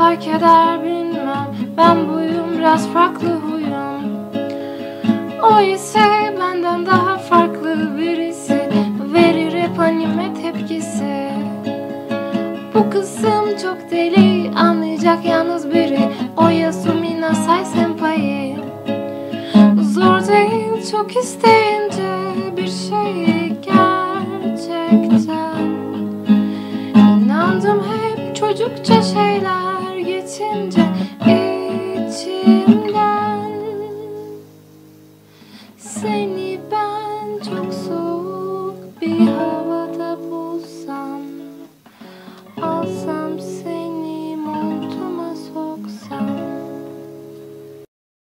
fark eder bilmem, ben buyum, biraz farklı huyum. O ise benden daha farklı birisi, verir hep anime tepkisi. Bu kızım çok deli, anlayacak yalnız biri, o Yasumi Nasai Senpai. Zor değil çok isteyince bir şeyi gerçekten. İnandım hep çocukça şeyler geçince içim